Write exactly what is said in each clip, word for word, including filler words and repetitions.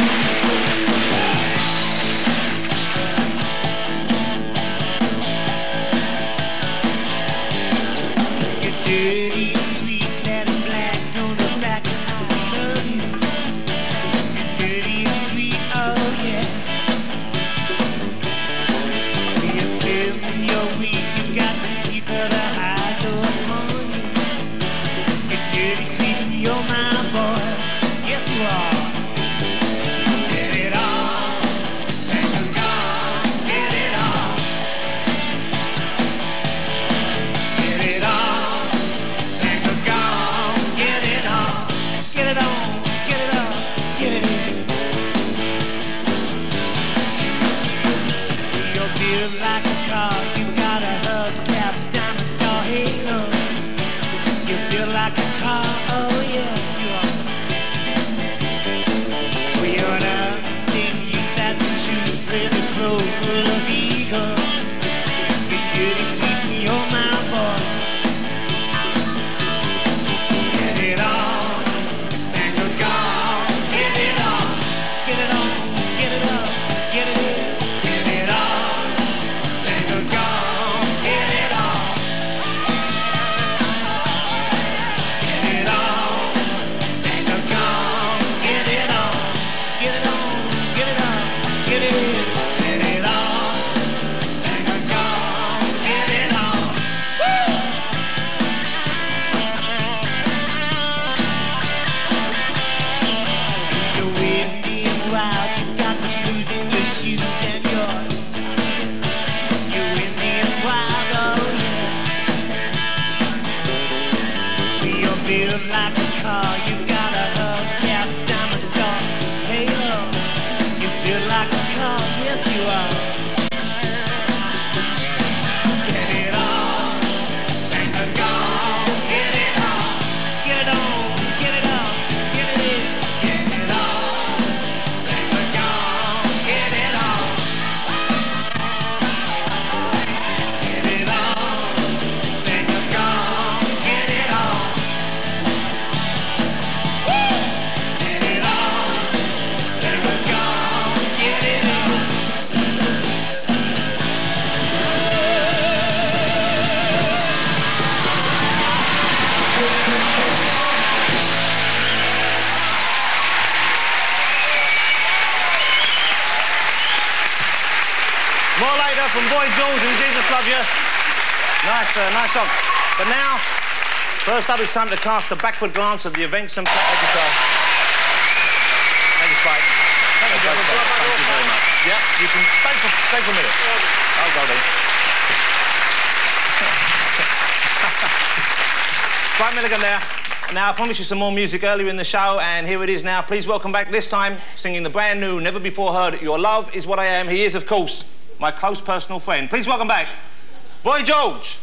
From Boy George and Jesus Love You. Nice, uh, nice song. But now, first up, it's time to cast a backward glance at the events and... Thank you, sir. Thank you, Spike. Thank you, Thank you very much. Yeah, you can stay for, stay for a minute. I'll go then. Spike Milligan there. Now, I promised you some more music earlier in the show, and here it is now. Please welcome back, this time, singing the brand new, never before heard, Your Love Is What I Am. He is, of course, my close personal friend. Please welcome back, Boy George.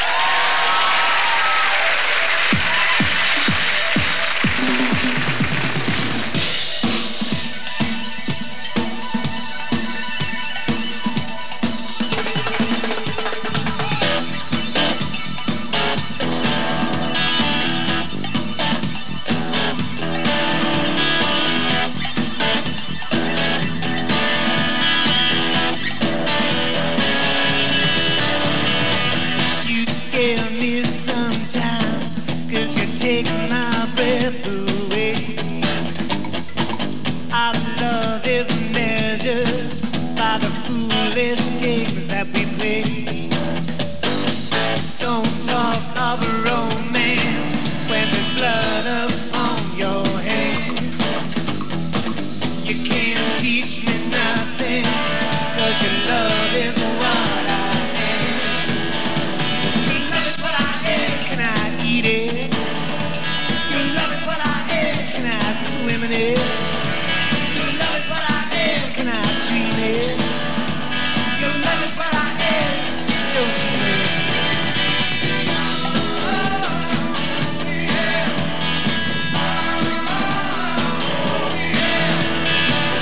Take my breath away. Our love is measured by the foolish games that we play. Don't talk of romance when there's blood upon your hands. You can't teach me nothing, 'cause your love is what I am. Your love is what I am. Can I eat it? Swim in it. Your love is what I am. Can I dream it? Your love is what I am. Don't you know? Oh, yeah. Oh, yeah.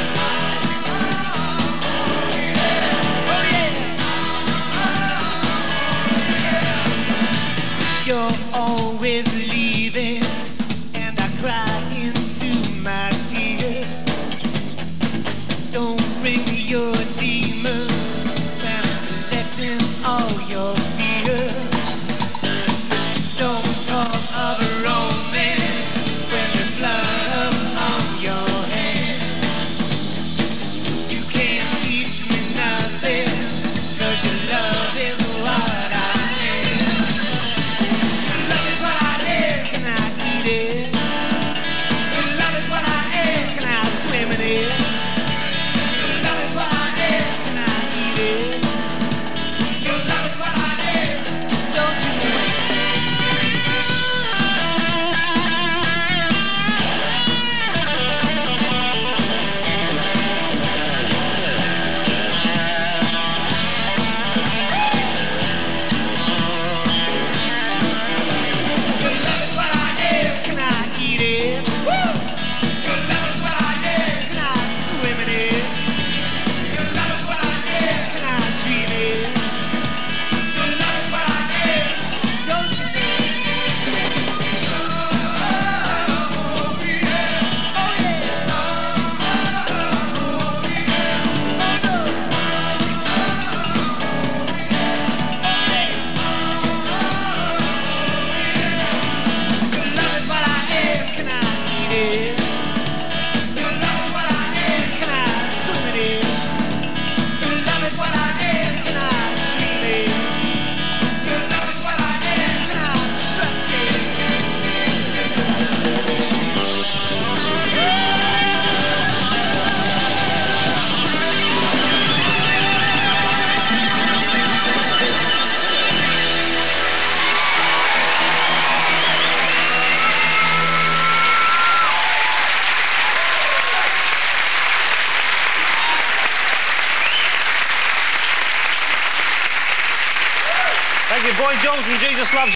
Thank you, Boy George and Jesus Loves You.